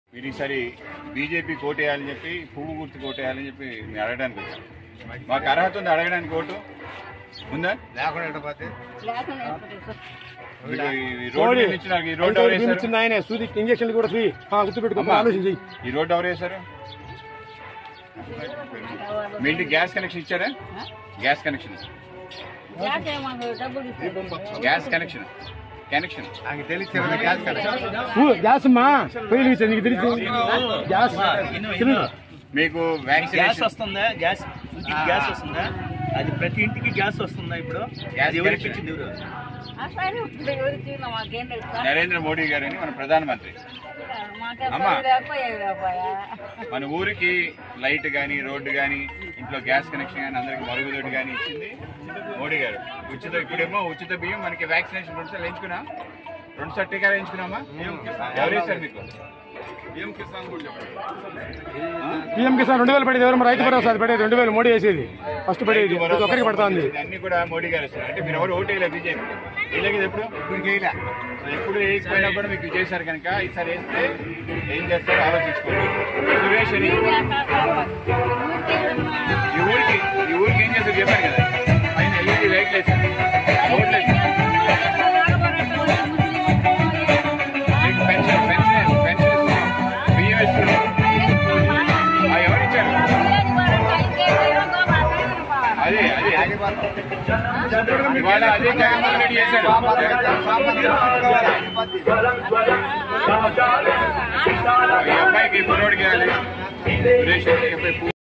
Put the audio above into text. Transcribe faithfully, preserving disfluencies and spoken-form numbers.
మీరు ఈసారి బీజేపీ కోటేయాలని చెప్పి పువ్వు గుర్తు కోటేయాలని చెప్పి మేము అడగడానికి వచ్చాం. మాకు అర్హత ఉంది అడగడానికి ఓటు ఉందా? లేకుండా ఇంజక్షన్ కూడా ఫ్రీ గుర్తుపెట్టుకో ఆలోచించి. ఈ రోడ్డు ఎవరు వేశారు? మీ ఇంటికి గ్యాస్ కనెక్షన్ ఇచ్చారా? Gas connection gas connection connection gas అమ్మా పోయి నీకు తెలుసు గ్యాస్ మీకు గ్యాస్ వస్తుందా? గ్యాస్ ఇంటికి గ్యాస్ వస్తుందా? అది ప్రతి ఇంటికి గ్యాస్ వస్తుందా? ఇప్పుడు గ్యాస్ ఎవరికి ఇచ్చింది? ఎవరు? నరేంద్ర మోడీ గారని మన ప్రధానమంత్రి. అమ్మా మన ఊరికి లైట్ కానీ రోడ్డు కానీ ఇంట్లో గ్యాస్ కనెక్షన్ కానీ అందరికి మరుగుదొడ్డి కానీ ఇచ్చింది మోడీ గారు. ఉచిత ఇప్పుడేమో ఉచిత బియ్యం మనకి వ్యాక్సినేషన్ రెండు సార్లు వేయించుకున్నాం, రెండు సార్లు టీకాలు వేయించుకున్నామా? ఎవరు వేశారు మీకు? పిఎం కిసాన్ రెండు వేలు పడేది ఎవరు? రైతు భరోసా పడేది రెండు వేలు మోడీ వేసేది ఫస్ట్ పడేది ఒక్కరికి పడుతుంది. అన్ని కూడా మోడీ గారు ఇస్తారు. అంటే మీరు ఎవరు ఓటు వేయలేదు బీజేపీ వేయలేదు ఎప్పుడు? ఇప్పుడు వేయలే. ఎప్పుడు వేయకపోయినా కూడా మీకు చేశారు కనుక ఈసారి వేస్తే ఏం చేస్తారో ఆలోచించుకోండి. సురేష్ అని ఈ ఊరికి ఈ ఊరికి ఏం చేస్తారు చెప్పారు కదా, ఆయన ఎల్ఈడి లైట్లు వేశారు, రోడ్లు వేశారు, మీకు పెన్షన్ పెన్షన్ పెన్షన్ ఇస్తున్నారు, బియ్యం ఇస్తున్నారు. ఎవరు ఇచ్చారు? అదే అదే ఇవాళ అదే జగన్మోహన్ రెడ్డి చేశారు. ఈ అబ్బాయికి కుర్రోడికి సురేష్